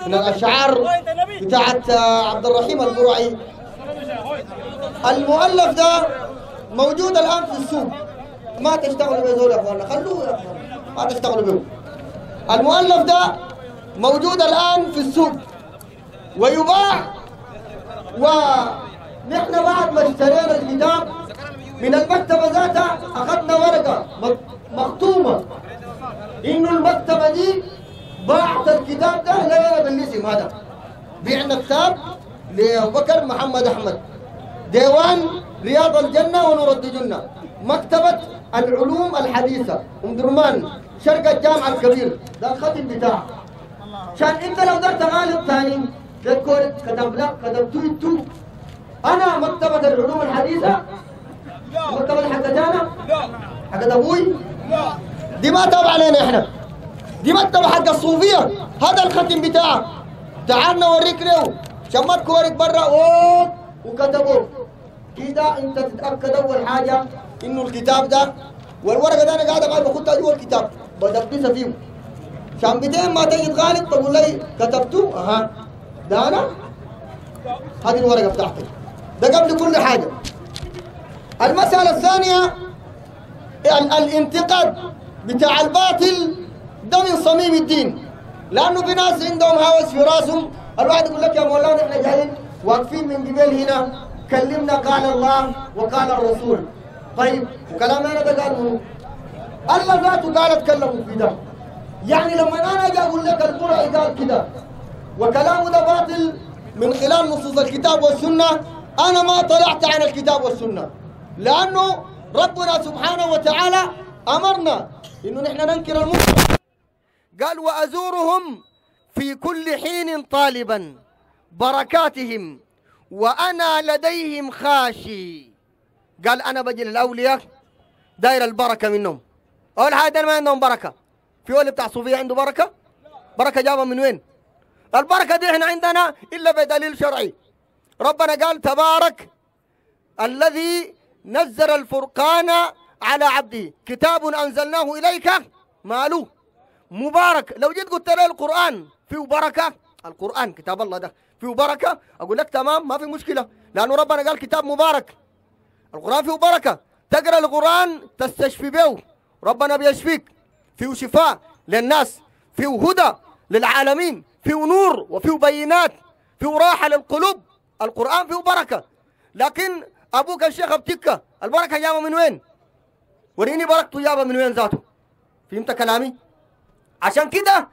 من الأشعار بتاعت عبد الرحيم البرعي. المؤلف ده موجود الآن في السوق، ما تشتغلوا به دول يا اخوانا، خلوه يا اخوانا ما تشتغلوا به. المؤلف ده موجود الآن في السوق ويباع، ونحن بعد ما اشترينا الكتاب من المكتبة ذاتها أخذنا ورقة مختومة إنه المكتبة دي باعت الكتاب ده لنا بالاسم هذا. بعنا كتاب لأبو بكر محمد أحمد، ديوان رياض الجنة ونور الدجنة، مكتبة العلوم الحديثة أم درمان، شرق الجامع الكبير، ده الختم بتاعه. عشان أنت لو درت غالب ثاني تذكر كتب لك كتبت تو أنا مكتبة العلوم الحديثة، المكتبة اللي حقتنا حقت أبوي دي ما تابع علينا إحنا، دي مكتبة حق الصوفية، هذا الختم بتاعه. تعال نوريك له شمتك ورق برا وكتبوه كده. انت تتاكد اول حاجه انه الكتاب ده والورقه ده انا قاعد معي باخدها جوا الكتاب بدبسها فيه، عشان 200 ما تجي تغالب تقول لي كتبته اها ده انا، هذه الورقه بتاعتي، ده قبل كل حاجه. المساله الثانيه الانتقاد بتاع الباطل ده من صميم الدين، لانه في ناس عندهم هوس في راسهم. الواحد يقول لك يا مولانا احنا جايين واقفين من قبل هنا كلمنا قال الله وقال الرسول، طيب وكلام انا ده قال منه؟ الله ذاته قال اتكلموا في ده. يعني لما انا اجي اقول لك القرآن قال كده وكلامه ده باطل من خلال نصوص الكتاب والسنه، انا ما طلعت عن الكتاب والسنه، لانه ربنا سبحانه وتعالى امرنا انه نحن ننكر المنكر. قال وازورهم في كل حين طالبا بركاتهم وأنا لديهم خاشي. قال أنا بجي للأولياء داير البركة منهم. أول حاجة ما عندهم بركة. في ولي بتاع صوفية عنده بركة؟ بركة جابها من وين؟ البركة دي احنا عندنا إلا بدليل شرعي. ربنا قال تبارك الذي نزل الفرقان على عبده كتاب أنزلناه إليك ماله مبارك. لو جيت قلت لي القرآن فيه بركة، القرآن كتاب الله ده فيه بركة، أقول لك تمام ما في مشكلة، لأنه ربنا قال كتاب مبارك، القرآن فيه بركة، تقرأ القرآن تستشفي به، ربنا بيشفيك، فيه شفاء للناس، فيه هدى للعالمين، فيه نور وفيه بينات، فيه راحة للقلوب، القرآن فيه بركة. لكن أبوك الشيخ أبتكة البركة جابها من وين؟ وريني بركته جابها من وين ذاته. فهمت كلامي؟ عشان كده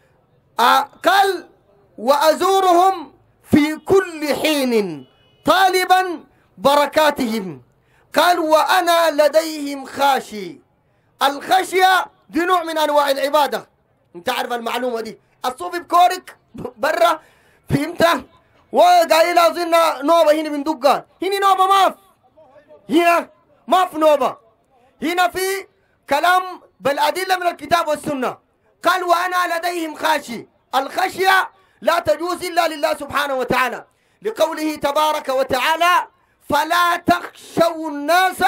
قال وأزورهم في كل حين طالبا بركاتهم. قال وأنا لديهم خاشي. الخشية دي نوع من أنواع العبادة، انت عارف المعلومة دي. الصوفي بكورك برا فهمت؟ وقايل أظن نوبة هنا من دقة، هنا نوبة ما في، هنا ما في نوبة، هنا في كلام بالأدلة من الكتاب والسنة. قال وأنا لديهم خاشي. الخشية لا تجوز إلا لله سبحانه وتعالى، لقوله تبارك وتعالى فلا تخشوا الناس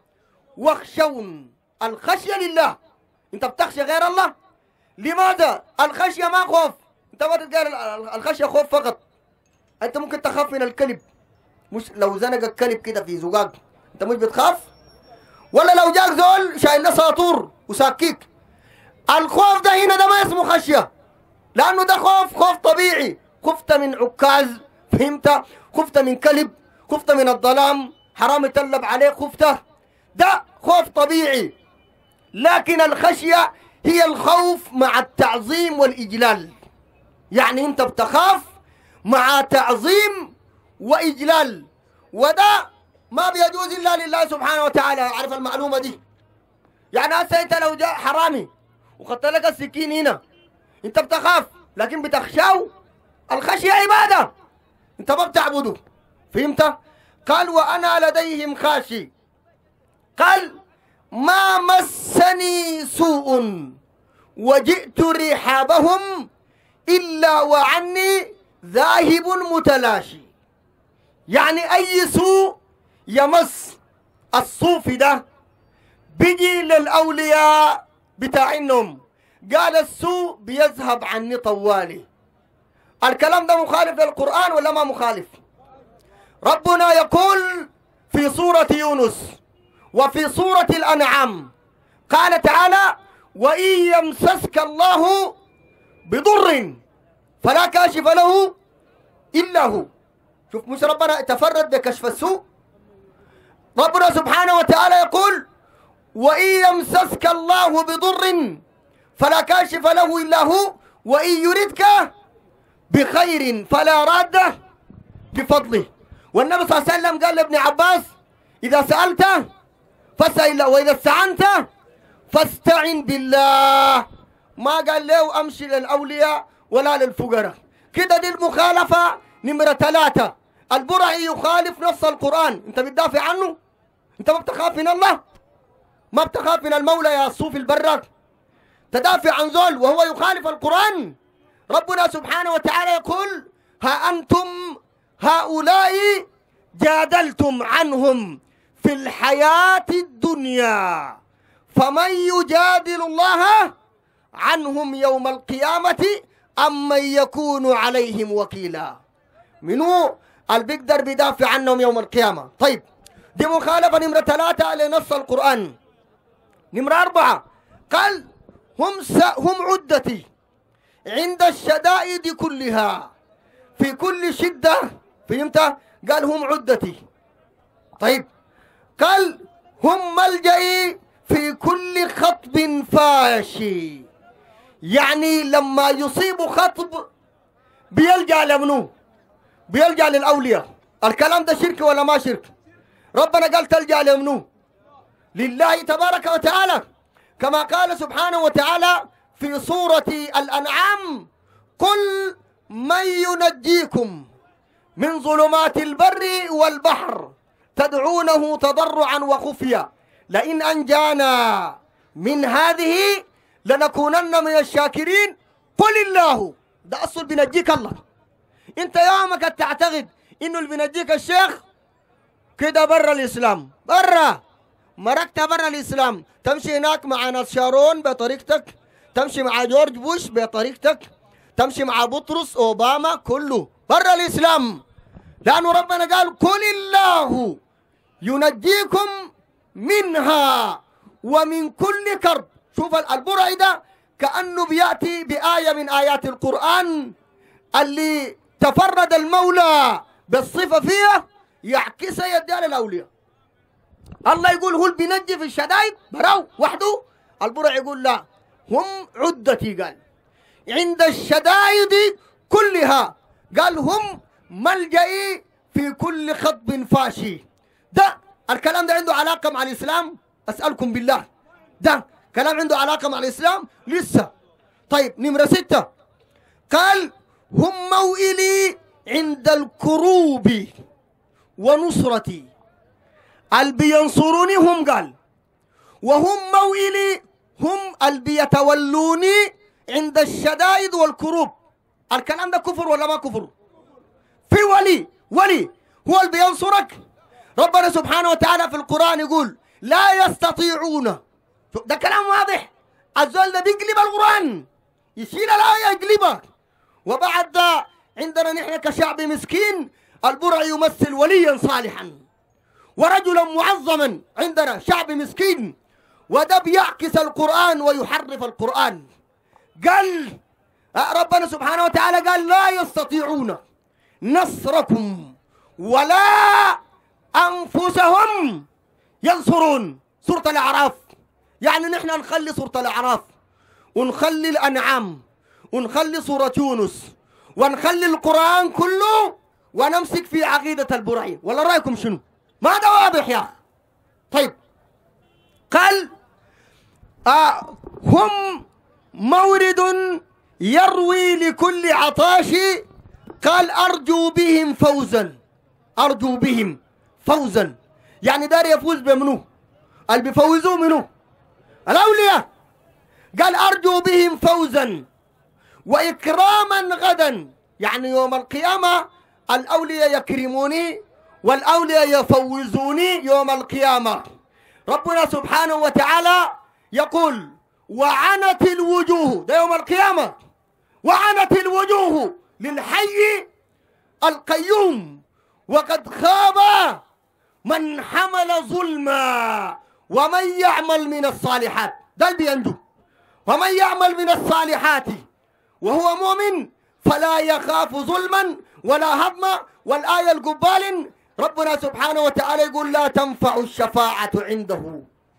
واخشون. الخشية لله، انت بتخشى غير الله. لماذا؟ الخشية ما خوف، انت ما تقول الخشية خوف فقط. انت ممكن تخاف من الكلب، مش لو زنق الكلب كده في زقاق انت مش بتخاف؟ ولا لو جاك زول شايل له ساطور وساكيك. الخوف ده هنا ده ما اسمه خشية، لأنه ده خوف طبيعي. خفت من عكاز فهمت؟ خفت من كلب، خفت من الظلام حرام يتلب عليك، خفت، ده خوف طبيعي. لكن الخشية هي الخوف مع التعظيم والإجلال، يعني انت بتخاف مع تعظيم وإجلال، وده ما بيجوز إلا لله سبحانه وتعالى. عارف المعلومة دي؟ يعني هسه انت لو جاء حرامي وخدت لك السكين هنا انت بتخاف، لكن بتخشاه. الخشية عبادة، انت ما بتعبده، فهمت؟ قال وأنا لديهم خاشي. قال ما مسني سوء وجئت رحابهم إلا وعني ذاهب متلاشي. يعني أي سوء يمس الصوفي ده بيجي للأولياء بتاعينهم، قال السوء بيذهب عني طوالي. الكلام ده مخالف للقرآن ولا ما مخالف؟ ربنا يقول في سورة يونس وفي سورة الأنعام، قال تعالى: وإن يمسسك الله بضر فلا كاشف له إلا هو. شوف، مش ربنا تفرد بكشف السوء؟ ربنا سبحانه وتعالى يقول: وإن يمسسك الله بضر فلا كاشف له إلا هو وإن يردك بخير فلا راد بفضله. والنبي صلى الله عليه وسلم قال لابن عباس: إذا سألت فاسأل الله وإذا استعنت فاستعن بالله. ما قال له أمشي للأولياء ولا للفقراء. كده دي المخالفة نمرة 3. البرعي يخالف نص القرآن، أنت بتدافع عنه؟ أنت ما بتخاف من الله؟ ما بتخاف من المولى يا الصوفي البرر؟ تدافع عن زول وهو يخالف القرآن. ربنا سبحانه وتعالى يقول: ها أنتم هؤلاء جادلتم عنهم في الحياة الدنيا فمن يجادل الله عنهم يوم القيامة أم من يكون عليهم وكيلا. منو اللي بيقدر بيدافع عنهم يوم القيامة؟ طيب، دي مخالفة نمرة 3 لنص القرآن. نمرة 4 قال: هم عدتي عند الشدائد كلها، في كل شدة. فهمت؟ قال: هم عدتي. طيب، قال: هم ملجئي في كل خطب فاشي. يعني لما يصيب خطب بيلجأ لمنو؟ بيلجأ للأولياء. الكلام ده شرك ولا ما شرك؟ ربنا قال تلجأ لمنو؟ لله تبارك وتعالى، كما قال سبحانه وتعالى في سورة الأنعام: قل من ينجيكم من ظلمات البر والبحر تدعونه تضرعا وخفيا لئن أنجانا من هذه لنكونن من الشاكرين قل الله. ده أصل بينجيك الله. انت يومك تعتقد انه اللي بينجيك الشيخ كده برا الإسلام، برا مركت برا الإسلام. تمشي هناك مع ناس شارون بطريقتك، تمشي مع جورج بوش بطريقتك، تمشي مع بطرس أوباما، كله برا الإسلام. لأنه ربنا قال: قل الله ينجيكم منها ومن كل كرب. شوف البرعي ده كأنه بيأتي بآية من آيات القرآن اللي تفرد المولى بالصفة فيها يعكسها يديها للأولياء. الله يقول هو اللي بينجي في الشدائد براو وحده، البرعي يقول لا، هم عدتي. قال عند الشدائد كلها، قال هم ملجئي في كل خطب فاشي. ده الكلام ده عنده علاقة مع الإسلام؟ أسألكم بالله، ده كلام عنده علاقة مع الإسلام؟ لسه. طيب، نمرة 6 قال: هم موئلي عند الكروب ونصرتي. اللي بينصروني هم، قال، وهم موئلي هم اللي بيتولوني عند الشدائد والكروب. الكلام ده كفر ولا ما كفر؟ في ولي هو اللي بينصرك. ربنا سبحانه وتعالى في القرآن يقول: لا يستطيعون. ده كلام واضح. الزول ده بيقلب القرآن، يشيل الآية يقلبها. وبعد ده عندنا نحن كشعب مسكين البرعي يمثل وليا صالحا ورجلا معظما. عندنا شعب مسكين، وده بيعكس القرآن ويحرف القرآن. قال ربنا سبحانه وتعالى قال: لا يستطيعون نصركم ولا أنفسهم ينصرون. سورة الأعراف. يعني نحن نخلي سورة الأعراف ونخلي الأنعام ونخلي سورة يونس ونخلي القرآن كله ونمسك في عقيدة البرعي، ولا رأيكم شنو؟ ما ده واضح يا أخي؟ طيب، قال: هم مورد يروي لكل عطاش. قال: أرجو بهم فوزا. أرجو بهم فوزا، يعني دار يفوز بمنو؟ اللي بيفوزوه منو؟ الأولياء. قال: أرجو بهم فوزا وإكراما غدا. يعني يوم القيامة الأولياء يكرموني والأولياء يفوزوني يوم القيامة. ربنا سبحانه وتعالى يقول: وعنت الوجوه. ده يوم القيامة. وعنت الوجوه للحي القيوم، وقد خاب من حمل ظلما ومن يعمل من الصالحات. ده اللي عنده، ومن يعمل من الصالحات وهو مؤمن فلا يخاف ظلما ولا هضما. والآية القبال ربنا سبحانه وتعالى يقول لا تنفع الشفاعة عنده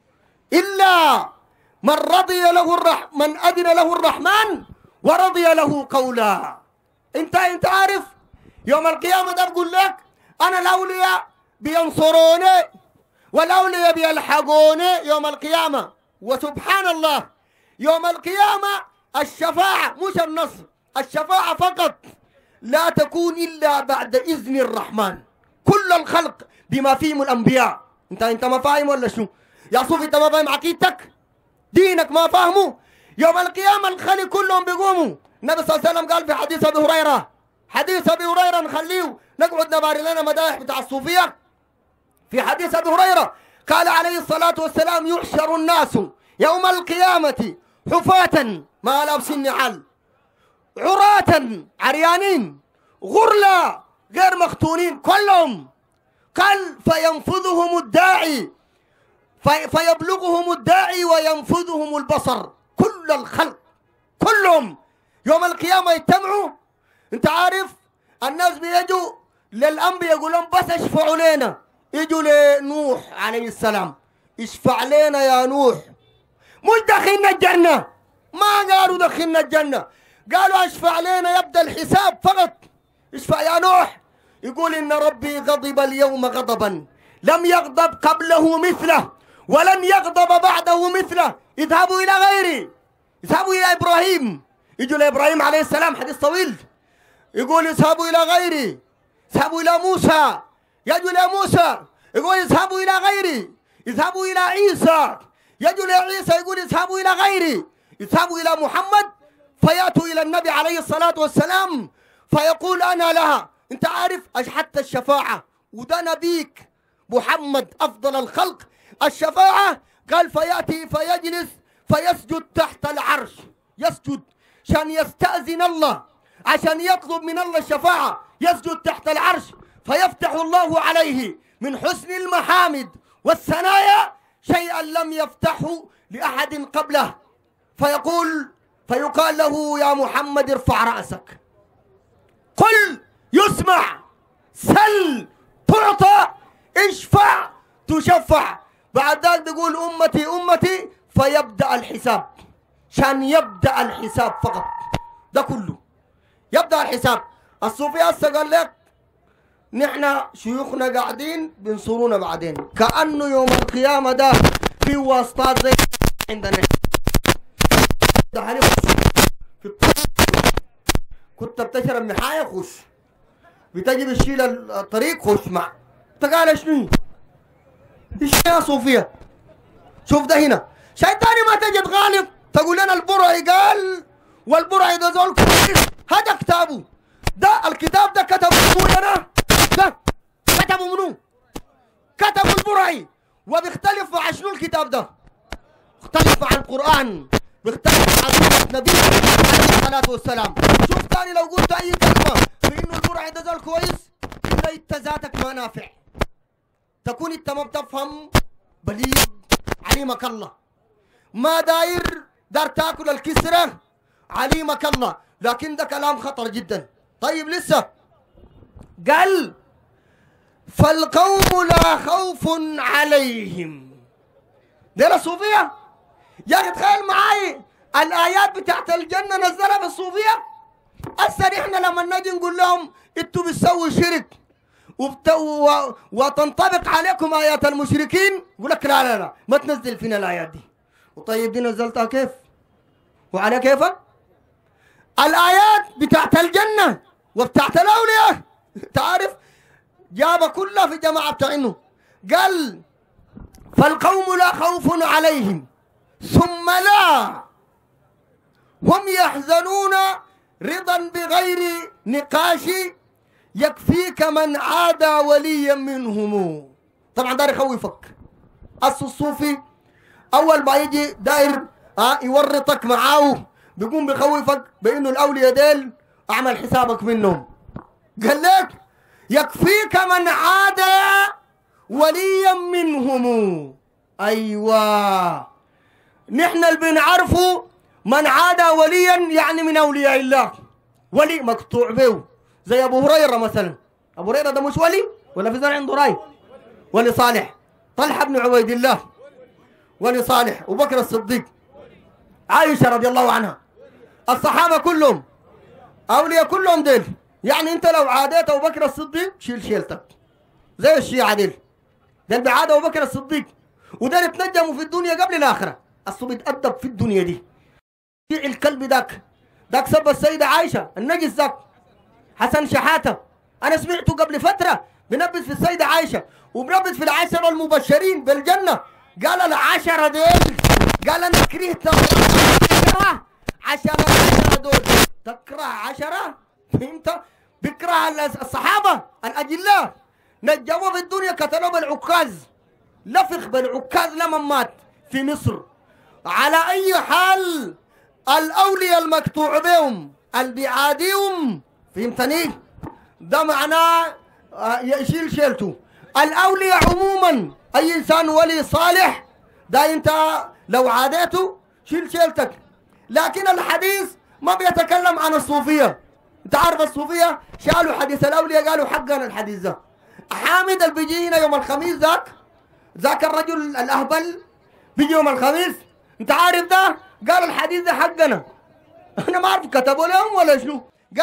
إلا من رضي له من أذن له الرحمن ورضي له قولا. انت عارف يوم القيامة ده بقول لك أنا الأولياء بينصروني والأولياء بيلحقوني يوم القيامة. وسبحان الله يوم القيامة الشفاعة مش النصر، الشفاعة فقط لا تكون إلا بعد إذن الرحمن. كل الخلق بما فيهم الأنبياء. انت ما فاهم ولا شو؟ يا صوفي انت ما فاهم عقيدتك؟ دينك ما فاهمه؟ يوم القيامة الخلق كلهم بيقوموا. النبي صلى الله عليه وسلم قال في حديث أبي هريرة، حديث أبي هريرة نخليه نقعد نباري لنا مدايح بتاع الصوفية. في حديث أبي هريرة قال عليه الصلاة والسلام يحشر الناس يوم القيامة حفاة ما لابسين نعال، عراة عريانين، غرلا غير مختونين كلهم. قال فينفذهم الداعي فيبلغهم الداعي وينفذهم البصر. كل الخلق كلهم يوم القيامة يجتمعوا. انت عارف الناس بيجوا للأنبياء يقول لهم بس اشفعوا لنا. يجوا لنوح عليه السلام اشفع لنا يا نوح. مش دخلنا الجنة، ما قالوا دخلنا الجنة، قالوا اشفع لنا يبدأ الحساب فقط. اشفع يا نوح. يقول إن ربي غضب اليوم غضبا لم يغضب قبله مثله ولن يغضب بعده مثله. اذهبوا إلى غيري، اذهبوا إلى إبراهيم. يجوا لإبراهيم عليه السلام حديث طويل يقول اذهبوا إلى غيري، اذهبوا إلى موسى. يجوا إلى موسى يقول اذهبوا إلى غيري، اذهبوا إلى عيسى. يجوا إلى عيسى يقول اذهبوا إلى غيري، اذهبوا إلى محمد. فيأتوا إلى النبي عليه الصلاة والسلام فيقول أنا لها. انت عارف حتى الشفاعة وده نبيك محمد أفضل الخلق. الشفاعة قال فيأتي فيجلس فيسجد تحت العرش، يسجد عشان يستأذن الله، عشان يطلب من الله الشفاعة. يسجد تحت العرش فيفتح الله عليه من حسن المحامد والثنايا شيئا لم يفتحه لأحد قبله. فيقال له يا محمد ارفع رأسك، قل يسمع، سل تعطى، اشفع تشفع. بعد ذلك بيقول أمتي أمتي فيبدأ الحساب. شان يبدأ الحساب فقط، ده كله يبدأ الحساب. الصوفي هسه قال لك نحن شيوخنا قاعدين بينصرونا بعدين، كأنه يوم القيامة ده في واسطات زي عندنا. ده هنخش في كنت بتشرب محاية خش، بتجي بتشيل الطريق خش مع. انت قال شنو؟ ايش يا صوفية؟ شوف ده هنا شيء تاني ما تجي تغالب تقول لنا البرعي قال والبرعي ده زول كويس. هذا كتابه، ده الكتاب ده كتبه منو لنا؟ ده كتبه منو؟ كتبه البرعي. وبيختلف عن شنو الكتاب ده؟ بيختلف عن القرآن، بيختلف عن سنة النبي عليه الصلاة والسلام. شوف تاني لو قلت أي كلمة في إنه البرعي ده زول كويس إلا أنت ذاتك ما نافع، تكون أنت ما بتفهم بليغ عليمك الله، ما داير تاكل الكسرة عليمك الله. لكن ده كلام خطر جدا. طيب لسه قال فالقوم لا خوف عليهم. دي الصوفية يا أخي تخيل معاي الآيات بتاعت الجنة نزلها في الصوفية. هسه احنا لما نجي نقول لهم انتوا بتسووا شرك وتنطبق عليكم آيات المشركين، يقول لك لا لا لا ما تنزل فينا الآيات دي. وطيب دي نزلتها كيف؟ وعلى كيفك؟ الآيات بتاعت الجنة وبتاعت الأولياء تعرف جابها كلها في جماعة بتاعينه. قال فالقوم لا خوف عليهم ثم لا هم يحزنون رضا بغير نقاش يكفيك من عادى وليا منهم. طبعا داير يخوفك. الصوفي اول ما يجي داير يورطك معاه، بيقوم بيخوفك بانه الاولياء ديل اعمل حسابك منهم. قال لك يكفيك من عاد وليا منهم. ايوه، نحن اللي بنعرفه من عاد وليا يعني من اولياء الله، ولي مقطوع به، زي ابو هريره مثلا. ابو هريره ده مش ولي ولا في زول عنده راي؟ ولي صالح. طلحه بن عبيد الله ولي صالح، ابو بكر الصديق، عائشه رضي الله عنها، الصحابه كلهم اولياء كلهم ديل. يعني انت لو عاديت ابو بكر الصديق شيل شيلتك زي الشيعه ديل بعاد ابو بكر الصديق، ودول اتنجموا في الدنيا قبل الاخره. اصله بيتأدب في الدنيا دي. الكلب داك سب السيده عائشه النجس ذاك حسن شحاته، انا سمعته قبل فتره بنبذ في السيده عائشه وبنبذ في العشره المبشرين بالجنه. قال العشره ديل، قال انا كرهت 10 عشان العشره دول. تكره 10؟ فهمت؟ بكره الصحابه الاجلاء نجموا في الدنيا، قتلوا بالعكاز، لفخ بالعكاز لما مات في مصر. على اي حال الاولياء المقطوع بهم البعاديهم، فهمتني؟ ده معناه يشيل شيلته. الاولياء عموما اي انسان ولي صالح ده انت لو عاديته شيل شيلتك. لكن الحديث ما بيتكلم عن الصوفيه. انت عارف الصوفيه شالوا حديث الاولياء، قالوا حقنا الحديث ده. حامد اللي بيجي هنا يوم الخميس ذاك الرجل الاهبل بيجي يوم الخميس، انت عارف ده قال الحديث ده حقنا. انا ما اعرف كتبوا لهم ولا شنو.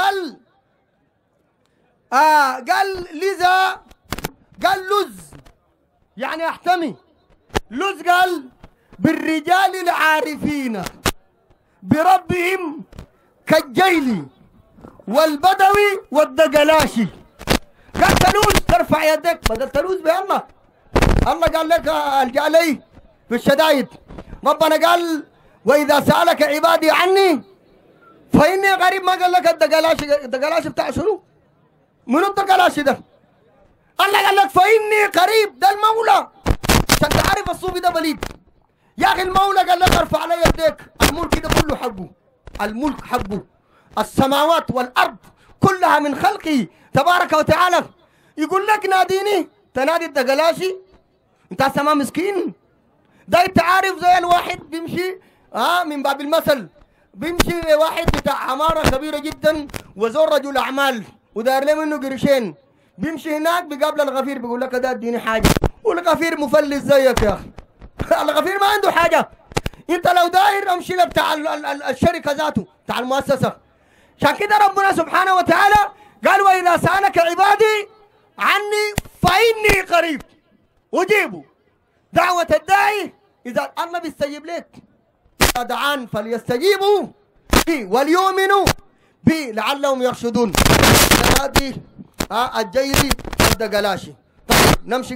قال لذا، قال لز يعني احتمي. لز قال بالرجال العارفين بربهم كالجيل والبدوي والدقلاشي. قال تلوز ترفع يدك بدل تلوز بالله. الله قال لك الجا لي في الشدائد. ربنا قال واذا سالك عبادي عني فاني غريب. ما قال لك الدقلاشي بتاع شنو؟ منو الدقلاشي ده؟ الله قال لك فاني قريب، ده المولى. عشان تعرف الصوفي ده بليد يا اخي. المولى قال لك ارفع لي يديك. الملك ده كله حقه، الملك حقه، السماوات والارض كلها من خلقه تبارك وتعالى. يقول لك ناديني تنادي الدقلاشي؟ انت سما مسكين. ده انت عارف زي الواحد بيمشي من باب المثل، بيمشي واحد بتاع عماره كبيره جدا وزور رجل اعمال ودار له منه قرشين، بيمشي هناك بيقابل الغفير بيقول لك ده اديني حاجه، والغفير مفلس زيك يا اخي. الغفير ما عنده حاجه. انت لو داير امشي لك بتاع الشركه ذاته بتاع المؤسسه. عشان كده ربنا سبحانه وتعالى قال واذا سالك عبادي عني فاني قريب اجيب دعوه الداعي اذا الله بيستجيب لك. اذا دعان فليستجيبوا بي وليؤمنوا بي لعلهم يرشدون. هذه الجيري والدقلاشي. طيب نمشي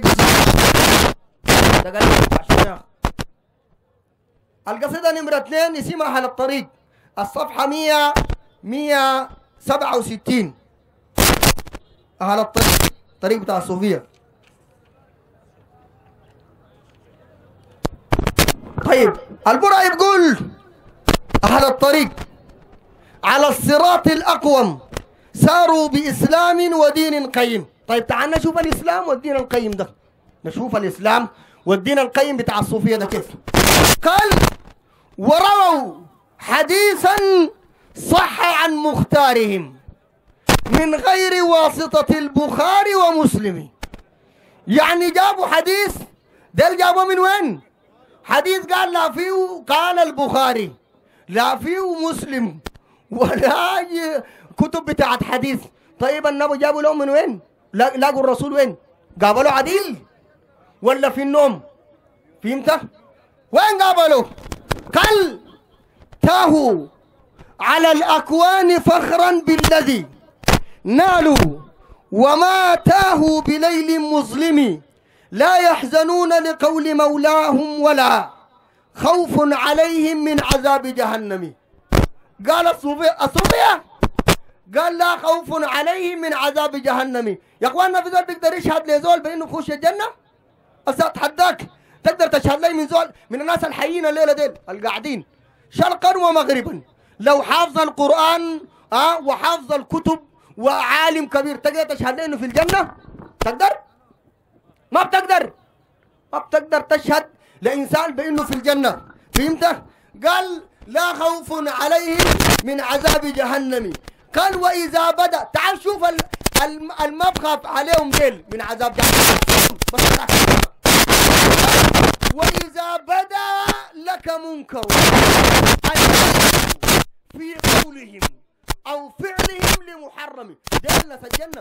دقلاشي. القصيدة نمرة 2 اسمها أهل الطريق، الصفحة 167. أهل الطريق، الطريق بتاع الصوفية. طيب البرع يقول أهل الطريق على الصراط الأقوم ساروا بإسلام ودين قيم. طيب تعال نشوف الإسلام والدين القيم ده. نشوف الإسلام والدين القيم بتاع الصوفية ده كيف. قال ورووا حديثا صح عن مختارهم من غير واسطة البخاري ومسلم. يعني جابوا حديث ده جابوا من وين؟ حديث قال لا فيه قال البخاري لا فيه مسلم ولا كتب بتاعت حديث. طيب النبي جابوا لهم من وين؟ لاقوا الرسول وين؟ قابلوا عديل ولا في النوم؟ فهمت؟ وين قابلوا؟ قال تاهوا على الأكوان فخرا بالذي نالوا وما تاهوا بليل مظلم لا يحزنون لقول مولاهم ولا خوف عليهم من عذاب جهنم. قال الصوفية قال لا خوف عليهم من عذاب جهنم. يا اخواننا في زول بيقدر يشهد لزول بانه يخش الجنه؟ اتحداك تقدر تشهد لي من زول من الناس الحيين الليله ديل القاعدين شرقا ومغربا لو حافظ القران وحافظ الكتب وعالم كبير، تقدر تشهد انه في الجنه؟ تقدر؟ ما بتقدر، ما بتقدر تشهد لانسان بانه في الجنه. فهمت؟ قال لا خوف عليهم من عذاب جهنم. قال واذا بدا، تعال شوف ما بخاف عليهم ديل من عذاب جهنم بس. واذا بدا لك منكر في قولهم او فعلهم لمحرم، ديل ناس الجنه.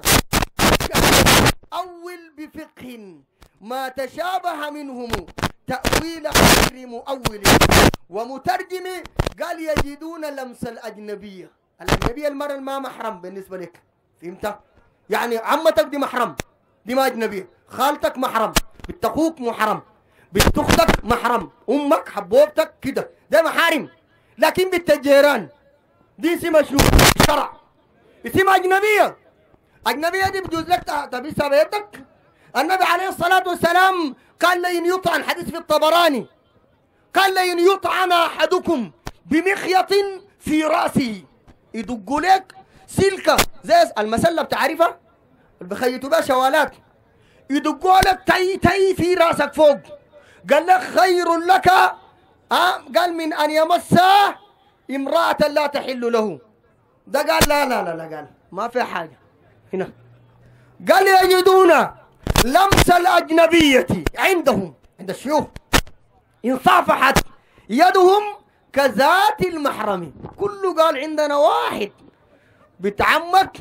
أول بفقه ما تشابه منهم تأويل غير مؤول ومترجم. قال يجدون لمس الأجنبية. الأجنبية المرأة ما محرم بالنسبة لك. فهمت؟ يعني عمتك دي محرم، دي ما أجنبية. خالتك محرم، بنت أخوك محرم، بنت أختك محرم، أمك حبوبتك كده، ده محارم. لكن بنت الجيران دي اسمها شنو؟ شرع، اسمها أجنبية. أجنبية دي بجوز لك تبيسها بيتك. النبي عليه الصلاة والسلام قال لئن يطعن، حديث في الطبراني، قال لئن يطعن أحدكم بمخيط في رأسه، يدقوا لك سلكة زي المسلة بتعرفها اللي بخيطوا بها شوالات، يدقوا لك تي في رأسك فوق. قال لك خير لك قال من أن يمس امرأة لا تحل له. ده قال لا لا لا لا، قال ما في حاجة هنا. قال يجدون لمس الأجنبية عندهم، عند الشيوخ، إن صافحت يدهم كذات المحرم. كله قال عندنا واحد بتعمك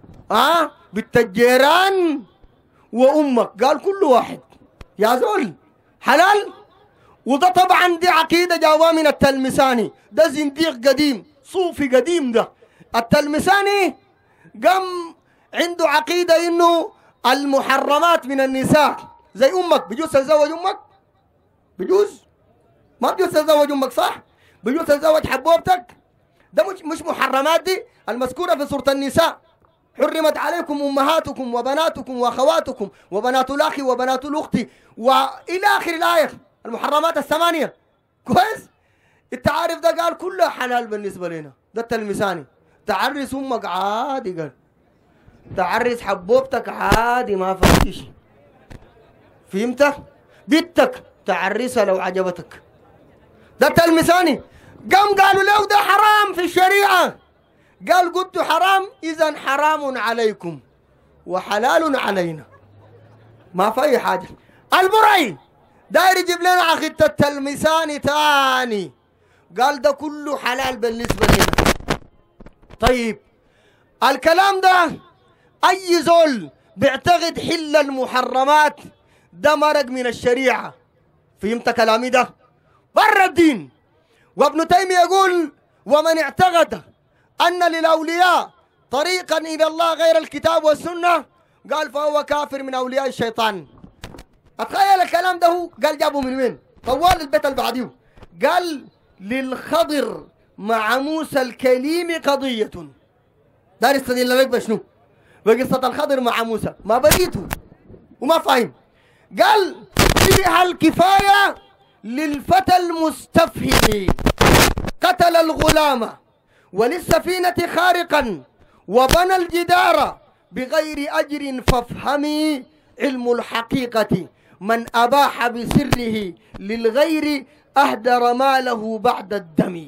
بالتجيران وأمك، قال كل واحد يا زول حلال. وده طبعا دي عقيدة جابها من التلمساني، ده زنديق قديم صوفي قديم. ده التلمساني قام عنده عقيدة إنه المحرمات من النساء زي أمك، بجوز تتزوج أمك؟ بجوز؟ ما بجوز تتزوج أمك صح؟ بجوز تتزوج حبوبتك؟ ده مش محرمات دي المذكورة في سورة النساء. حرمت عليكم أمهاتكم وبناتكم وأخواتكم وبنات الأخ وبنات الأخت وإلى آخر الآية، المحرمات الثمانية. كويس؟ أنت عارف ده قال كله حلال بالنسبة لنا. ده التلمساني. تعرس أمك عادي، قال تعرس حبوبتك عادي ما فيها شيء. فهمت؟ بنتك تعرسها لو عجبتك. ده التلمساني. قام قالوا له ده حرام في الشريعة. قال قلت حرام، إذا حرام عليكم وحلال علينا، ما في أي حاجة. البرعي داير يجيب لنا عقيدة التلمساني تاني، قال ده كله حلال بالنسبة لنا. طيب الكلام ده أي زول بيعتقد حل المحرمات ده مرق من الشريعة. فهمت كلامي؟ ده بره الدين. وابن تيمية يقول ومن اعتقد أن للأولياء طريقا إلى الله غير الكتاب والسنة قال فهو كافر من أولياء الشيطان. أتخيل الكلام ده هو قال جابه من وين؟ طوال البيت اللي بعديه قال للخضر مع موسى الكليم قضية. دار يستدل لك بشنو؟ بقصة الخضر مع موسى ما بريته وما فاهم. قال فيها الكفاية للفتى المستفهم قتل الغلام وللسفينة خارقا وبنى الجدار بغير أجر فافهمي علم الحقيقة من أباح بسره للغير أهدر ماله بعد الدم.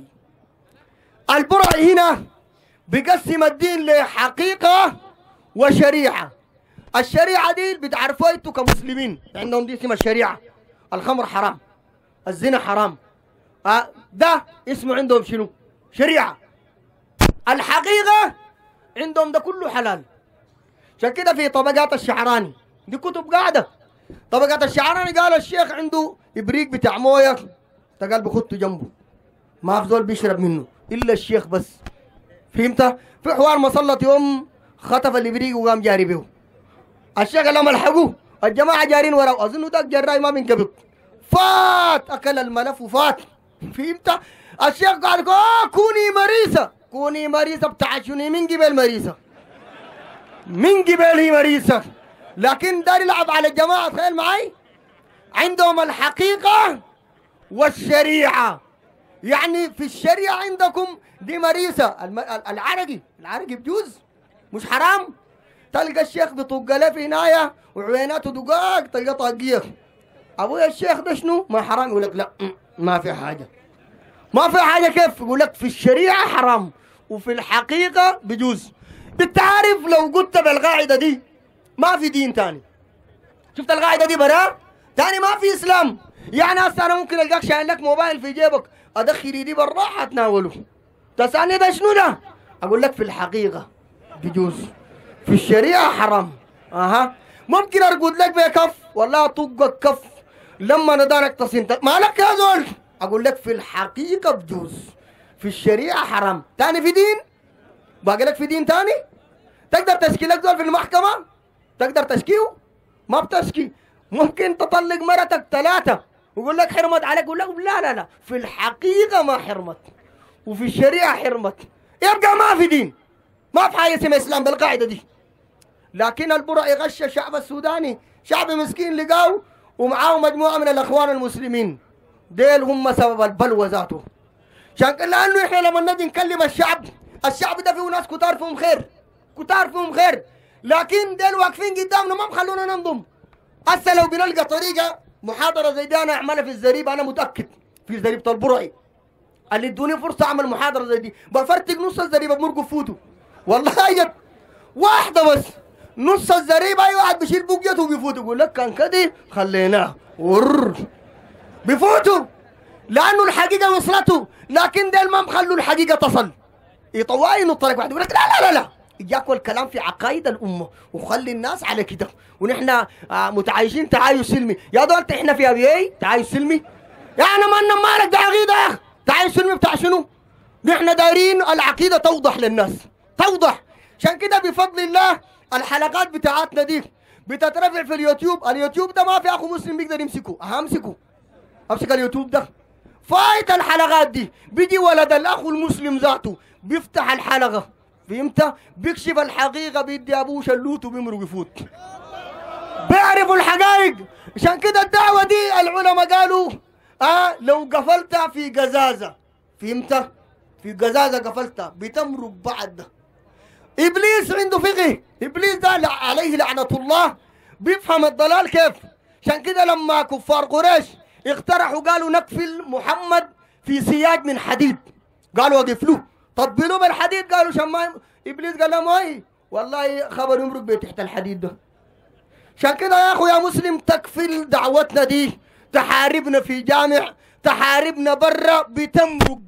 البرع هنا بقسم الدين لحقيقة وشريعة. الشريعة دي بتعرفوا انتوا كمسلمين عندهم دي اسمها الشريعة. الخمر حرام، الزنا حرام، ده اسمه عندهم شنو؟ شريعة. الحقيقة عندهم ده كله حلال. عشان كده في طبقات الشعراني دي كتب قاعدة. طبقات الشعراني قال الشيخ عنده إبريق بتاع مويه، قال بخطه جنبه ما في زول بيشرب منه إلا الشيخ بس. فهمت؟ في حوار مصلة يوم خطف الإبريق وقام جاري به. الشيخ لما لحقوه الجماعة جارين وراه، أظن ده جراي ما بينقبض، فات أكل الملف وفات. فهمت؟ الشيخ قال كوني مريسة، كوني مريسة بتاع شنو؟ من قبل مريسة، من قبل هي مريسة، لكن دار يلعب على الجماعة. تخيل معي عندهم الحقيقة والشريعة. يعني في الشريعة عندكم دي مريسة. العرقي بجوز مش حرام. تلقى الشيخ بطق له في عناية وعيناته دقاق تلقى طاقية. أبويا الشيخ ده شنو؟ ما حرام؟ يقول لك لا ما في حاجة. ما في حاجة كيف؟ يقول لك في الشريعة حرام وفي الحقيقة بجوز. بالتعرف لو قلت بالقاعدة دي ما في دين تاني. شفت القاعدة دي برا؟ تاني ما في إسلام. يعني هسه أنا ممكن ألقاك شايل لك موبايل في جيبك أدخل يدي بالراحة أتناوله. تسألني ده شنو ده؟ أقول لك في الحقيقة بجوز، في الشريعة حرام. ممكن أرقد لك بكف والله أطقك كف لما ندارك تصين مالك يا زول. أقول لك في الحقيقة بجوز، في الشريعة حرام. تاني في دين؟ باقي لك في دين تاني؟ تقدر تشكي لك زول في المحكمة؟ تقدر تشكيه؟ ما بتشكي. ممكن تطلق مرتك 3 ويقول لك حرمت عليك، يقول لك لا في الحقيقة ما حرمت وفي الشريعة حرمت. يبقى ما في دين، ما في حاجة اسمها إسلام بالقاعدة دي. لكن البرع يغش الشعب السوداني، شعب مسكين لقاو ومعاه مجموعة من الأخوان المسلمين ديل هم سبب البلوى ذاته. لأنه إحنا لما نجي نكلم الشعب ده فيه ناس كتار فيهم خير، لكن ديل واقفين قدامنا ما مخلونا ننضم. هسه لو بنلقى طريقة محاضرة زي دي أنا أعملها في الزريبة، أنا متأكد في زريبة البرعي اللي ادوني فرصة أعمل محاضرة زي دي بفرتق نص الزريبة بمرقب فوتو. والله يد واحدة بس نص الزريبة أي واحد بيشيل بوقيته وبيفوتوا. يقول لك كان كده خليناه بيفوتوا لأنه الحقيقة وصلته، لكن ديل ما مخلوا الحقيقة تصل. يطوعي نطلق واحد يقول لك لا إياك والكلام في عقائد الأمة وخلي الناس على كده ونحن متعايشين تعايش سلمي. يا دول احنا في أبي تعايش سلمي؟ يعني ما مالك ده عقيدة يا أخي. تعايش سلمي بتاع شنو؟ نحن دايرين العقيدة توضح للناس، توضح. عشان كده بفضل الله الحلقات بتاعتنا دي بتترفع في اليوتيوب ده ما في أخو مسلم بيقدر يمسكه. أمسك اليوتيوب ده. فايت الحلقات دي بيجي ولد الأخو المسلم ذاته بيفتح الحلقة، فهمت؟ بيكشف الحقيقة، بيدي أبوه شلوت وبيمرق يفوت. بيعرفوا الحقائق. عشان كده الدعوة دي العلماء قالوا لو قفلتها في قزازة، فهمت؟ في قزازة قفلتها بتمرق بعد ده. إبليس عنده فقه، إبليس ده عليه لعنة الله بيفهم الضلال كيف. عشان كده لما كفار قريش اقترحوا قالوا نقفل محمد في سياج من حديد، قالوا وقفلوه تطبلوا بالحديد، قالوا شماي. إبليس قال لهم أي والله خبر يمرق بيه تحت الحديد ده. عشان كده يا أخو يا مسلم تكفل دعوتنا دي، تحاربنا في جامع، تحاربنا برا بتمرق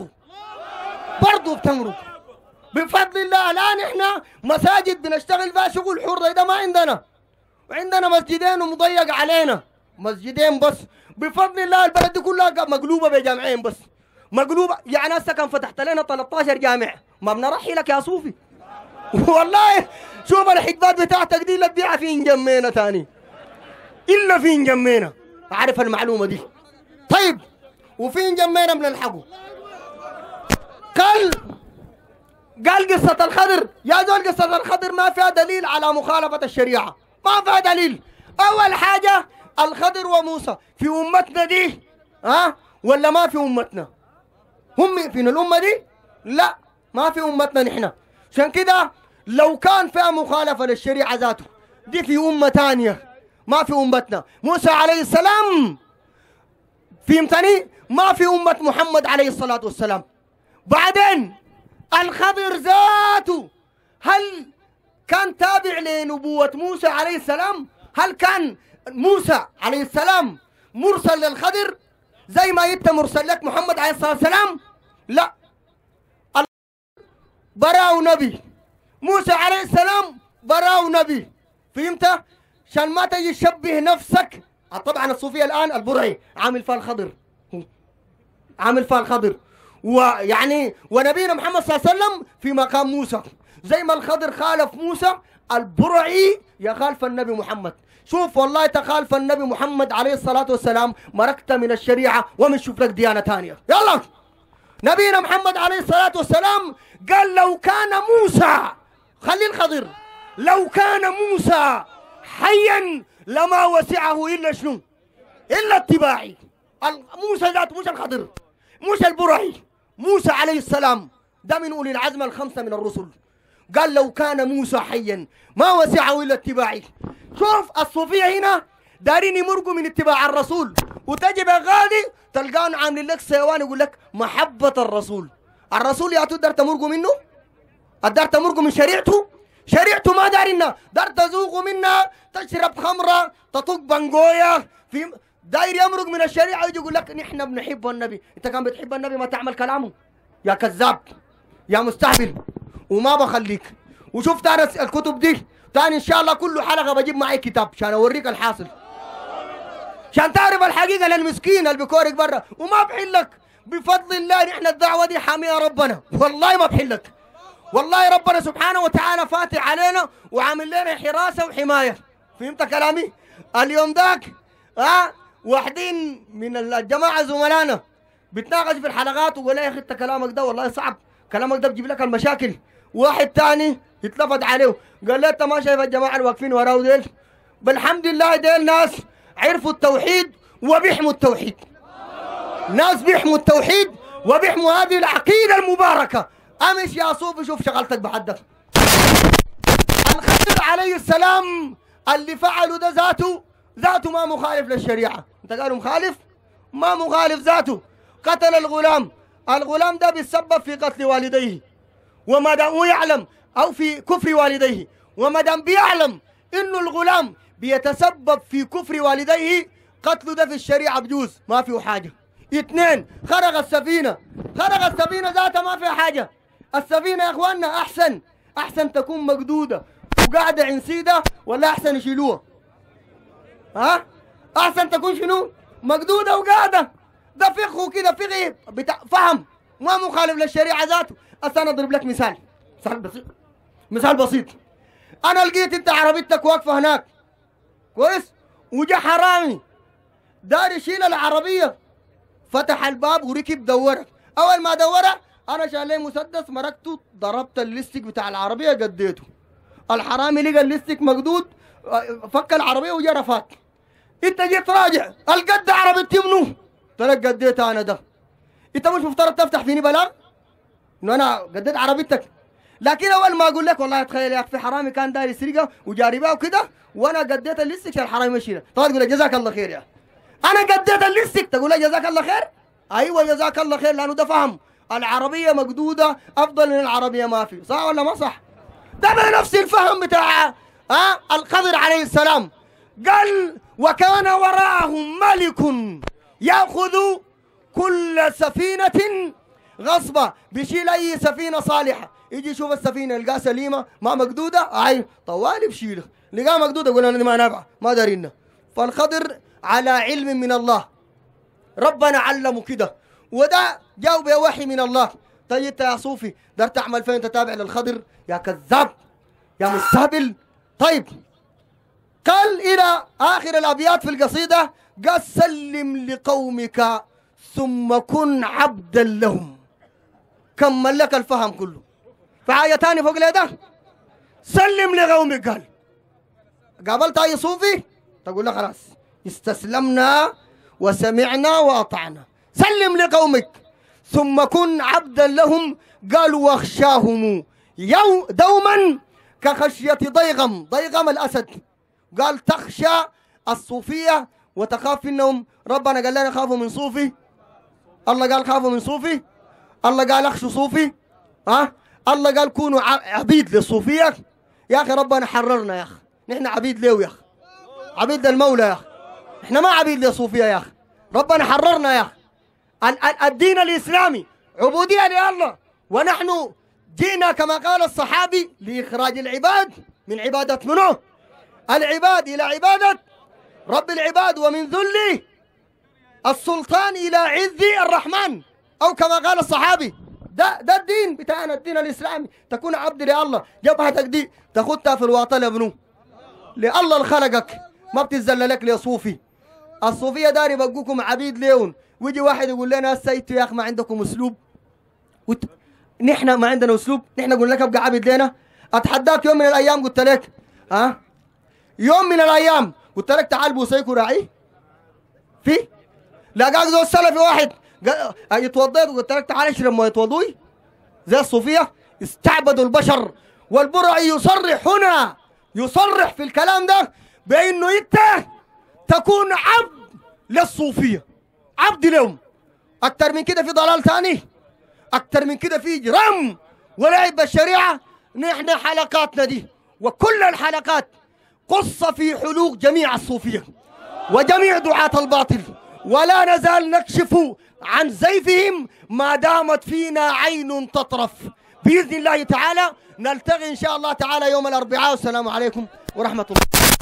برضو بتمرق بفضل الله. الآن إحنا مساجد بنشتغل فيها شغل حر زي ده ما عندنا مسجدين ومضيق علينا مسجدين بس. بفضل الله البلد دي كلها مقلوبة بجامعين بس، مقلوبة. يعني هسه كان فتحت لنا 13 جامع ما بنرحي لك يا صوفي. والله شوف الحجبات بتاعتك دي لا تبيعها في جمينا تاني إلا في جمينا، عارف المعلومة دي؟ طيب وفي جمينا بنلحقه. قال قصة الخضر يا زول، قصة الخضر ما فيها دليل على مخالفة الشريعة، ما فيها دليل. أول حاجة الخضر وموسى في أمتنا دي ولا ما في أمتنا؟ هم في الأمة دي؟ لا ما في أمتنا نحن. عشان كده لو كان فيها مخالفة للشريعة ذاته دي في أمة تانية ما في أمتنا. موسى عليه السلام فهمتني؟ ما في أمة محمد عليه الصلاة والسلام. بعدين الخضر ذاته هل كان تابع لنبوة موسى عليه السلام؟ هل كان موسى عليه السلام مرسل للخضر زي ما انت مرسل لك محمد عليه الصلاة والسلام؟ لا، براو نبي. موسى عليه السلام براو نبي، فهمت؟ عشان ما تجي تشبه نفسك. طبعا الصوفية الآن البرعي عامل فيها الخضر ويعني ونبينا محمد صلى الله عليه وسلم في مقام موسى. زي ما الخضر خالف موسى البرعي يخالف النبي محمد. شوف والله تخالف النبي محمد عليه الصلاة والسلام مركت من الشريعة ومن شوف لك ديانة ثانية. يلا نبينا محمد عليه الصلاة والسلام قال لو كان موسى، خلي الخضر، لو كان موسى حيا لما وسعه إلا شنو؟ إلا اتباعي. موسى ذاته مش الخضر. مش البرعي، موسى عليه السلام ده من أولي العزم الخمسة من الرسل. قال لو كان موسى حيا ما وسعه إلا اتباعي. شوف الصوفية هنا دارين يمرقوا من اتباع الرسول، وتجي غادي تلقان عاملين لك سيوان يقول لك محبة الرسول. الرسول يا تدار تمرقوا منه؟ الدار تمرقوا من شريعته؟ شريعته ما دارنا، دار تذوقوا منها، تشرب خمرة، تطق بنجوية، في داير يمرق من الشريعة يجي يقول لك نحن بنحب النبي. انت كان بتحب النبي ما تعمل كلامه يا كذاب يا مستهبل، وما بخليك. وشوف تاني الكتب دي تاني ان شاء الله كل حلقة بجيب معي كتاب عشان اوريك الحاصل، عشان تعرف الحقيقة للمسكين اللي بكورك برا. وما بحلك بفضل الله، نحن الدعوة دي حاميها ربنا، والله ما بحلك. والله ربنا سبحانه وتعالى فاتح علينا وعامل لنا حراسة وحماية. فهمت كلامي؟ اليوم ذاك واحدين من الجماعة زملائنا بتناقش في الحلقات وقال يا اخي انت كلامك ده والله صعب، كلامك ده بيجيب لك المشاكل. واحد تاني اتلفت عليه قال له انت ما شايف الجماعة الواقفين وراه ديل؟ بالحمد لله ديل ناس عرفوا التوحيد وبيحموا التوحيد، ناس بيحموا التوحيد وبيحموا هذه العقيدة المباركة. امش يا صوفي شوف شغلتك بحدك. الخضر عليه السلام اللي فعلوا ده ذاته ما مخالف للشريعة. انت قالوا مخالف؟ ما مخالف ذاته. قتل الغلام ده بيتسبب في قتل والديه، وما دام هو يعلم او في كفر والديه، وما دام بيعلم انه الغلام بيتسبب في كفر والديه قتله ده في الشريعة بجوز ما فيه حاجة. اثنين خرق السفينة ذاتها ما فيها حاجة. السفينة يا اخواننا احسن تكون مقدودة وقاعدة عنسيدة ولا احسن يشيلوها؟ احسن تكون شنو؟ مقدودة وقاعدة. ده فقه كده، فقه فهم ما مخالف للشريعة ذاته. انا اضرب لك مثال بسيط. انا لقيت انت عربيتك واقفة هناك كويس، وجا حرامي دار يشيل العربية، فتح الباب وركب دورك. اول ما دورك انا شال لي مسدس مركته، ضربت الليستيك بتاع العربيه قديته. الحرامي لقى الليستيك مقدود، فك العربيه وجا فات. انت جيت راجع القد عربيتي منو؟ قلت قديتها انا ده. انت مش مفترض تفتح فيني بلاغ انه انا قديت عربيتك؟ لكن اول ما اقول لك والله تخيل يا اخي في حرامي كان داير يسرقها وجاري بها وكده وانا قديت الليستيك الحرامي مشينا، طبعا تقول جزاك الله خير يا اخي. انا قديت الليستيك تقول لي جزاك الله خير؟ ايوه جزاك الله خير، لانه ده فهم العربيه مقدوده افضل من العربيه ما في، صح ولا ما صح؟ ده نفس الفهم بتاع الخضر عليه السلام. قال وكان وراءهم ملك ياخذ كل سفينه غصبه، بيشيل اي سفينه صالحه، يجي يشوف السفينه يلقاها سليمه ما مقدوده، اي طوالي بشيلها، لقاها مقدوده يقول انا ما نافعه ما دارينا. فالخضر على علم من الله، ربنا علمه كده، وده جاء بوحي من الله. طيب انت يا صوفي دار تعمل فين تتابع للخضر؟ يا كذاب يا مستهبل. طيب قال الى اخر الابيات في القصيده، قال سلم لقومك ثم كن عبدا لهم. كمل لك الفهم كله. فآية تاني فوق ده سلم لقومك. قال قابلت اي صوفي تقول له خلاص استسلمنا وسمعنا واطعنا. سلم لقومك ثم كن عبدا لهم. قالوا واخشاهم دوما كخشية ضيغم الأسد. قال تخشى الصوفية وتخاف انهم، ربنا قال لنا خافوا من صوفي، الله قال خافوا من صوفي، الله قال اخشوا صوفي، الله قال كونوا عبيد للصوفية. يا اخي ربنا حررنا يا اخي، نحن عبيد له يا اخي، عبيد للمولى يا اخي، احنا ما عبيد للصوفية يا اخي، ربنا حررنا يا اخي. الدين الاسلامي عبودية لله، ونحن جئنا كما قال الصحابي لاخراج العباد من عبادة منه العباد الى عبادة رب العباد، ومن ذل السلطان الى عز الرحمن، او كما قال الصحابي. ده الدين بتاعنا، الدين الاسلامي، تكون عبد لله. جبهتك دي تاخدها في الواطه لابنه لله اللي خلقك، ما بتتذلل لك لصوفي. الصوفيه داري يبقوكم عبيد ليون، ويجي واحد يقول لنا السيتو يا اخي ما عندكم اسلوب، نحن ما عندنا اسلوب، نحن قلنا لك ابقى عبيد لنا. اتحداك يوم من الايام قلت لك يوم من الايام قلت لك تعال بوسيك وراعيه في لقاك ذو السلفي واحد يتوضيت وقلت لك تعال اشرب مويه وضوء زي الصوفيه. استعبدوا البشر. والبرعي يصرح هنا، يصرح في الكلام ده بانه انت تكون عبد للصوفيه، عبد لهم. اكتر من كده في ضلال ثاني، اكتر من كده في اجرام ولعب بالشريعه. نحن حلقاتنا دي وكل الحلقات قصه في حلوق جميع الصوفيه وجميع دعاة الباطل، ولا نزال نكشف عن زيفهم ما دامت فينا عين تطرف. بإذن الله تعالى نلتقي إن شاء الله تعالى يوم الأربعاء. والسلام عليكم ورحمة الله.